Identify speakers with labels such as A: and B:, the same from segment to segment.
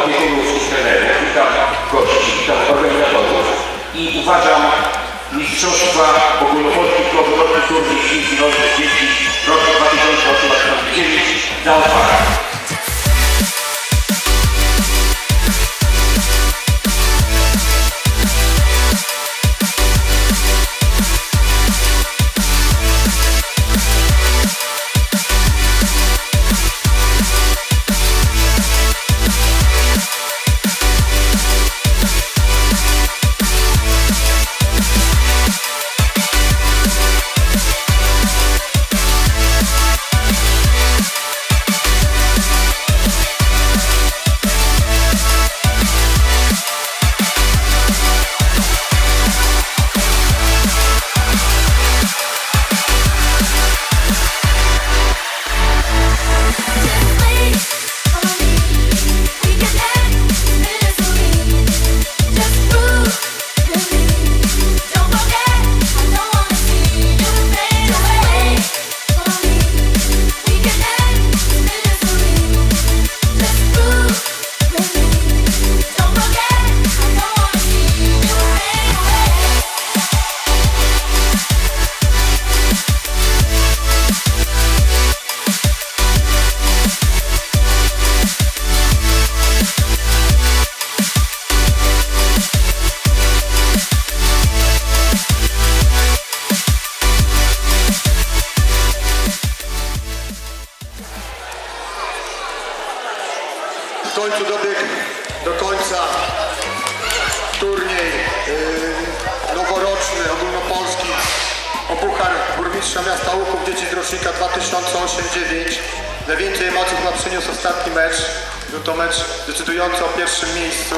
A: opiekunów i trenerów, witam gości, witam organizatorów i uważam mistrzostwa ogólnopolskich klubów turniej piłki nożnej dzieci roku 2008-2009 za otwarcie.
B: W końcu dobiegł do końca turniej noworoczny, ogólnopolski o Puchar Burmistrza Miasta Łuków dzieci z rocznika 2008-9. Najwięcej emocji chyba przyniósł ostatni mecz. Był to mecz decydujący o pierwszym miejscu.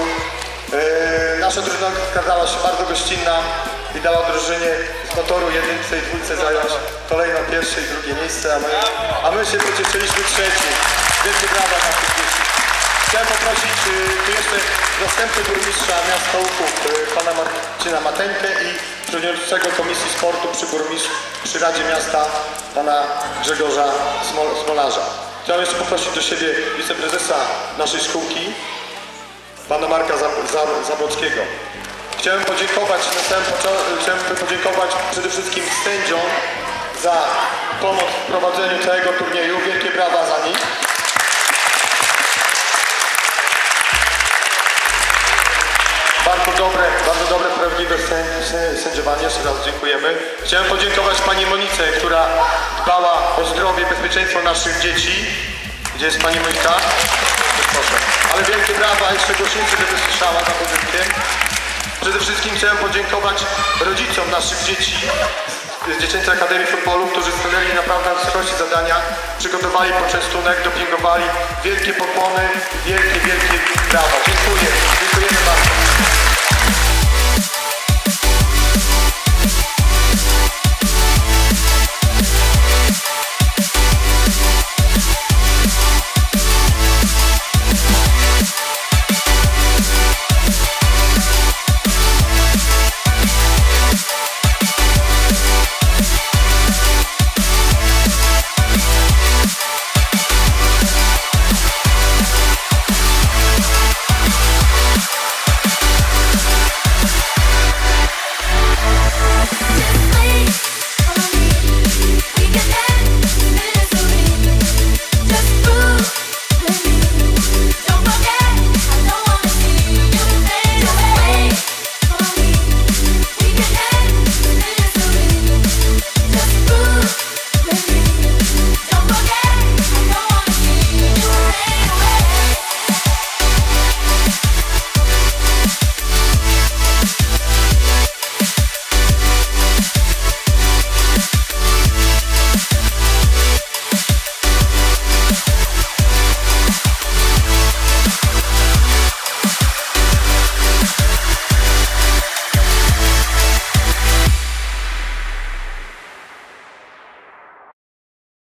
B: Nasza drużyna okazała się bardzo gościnna i dała drużynie z motoru jedynce i dwójce zająć kolejno pierwsze i drugie miejsce, a my się pocieszyliśmy trzeci. Wielkie brawa dla tych dzieci. Chciałem poprosić tu jeszcze zastępcę burmistrza miasta Łuków, pana Marcina Mateńkę i przewodniczącego Komisji Sportu przy Radzie Miasta, pana Grzegorza Smolarza. Chciałem jeszcze poprosić do siebie wiceprezesa naszej szkółki, pana Marka Zabłockiego. Chciałem podziękować przede wszystkim sędziom za pomoc w prowadzeniu całego turnieju. Wielkie brawa za nich. Bardzo dobre, prawdziwe sędziowanie. Jeszcze raz dziękujemy. Chciałem podziękować pani Monice, która dbała o zdrowie i bezpieczeństwo naszych dzieci. Gdzie jest pani Monika? Proszę. Ale wielkie brawa, jeszcze głośnicy, żeby słyszała za budynkiem. Przede wszystkim chciałem podziękować rodzicom naszych dzieci z Dziecięcej Akademii Futbolu, którzy stanęli naprawdę na wysokości zadania, przygotowali poczęstunek, dopingowali. Wielkie pokłony, wielkie brawa. Dziękujemy bardzo.